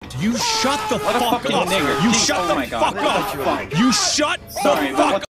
You shut the What a fuck fucking up. nigger. You Jeez, shut oh the my God. fuck up. You shut the fuck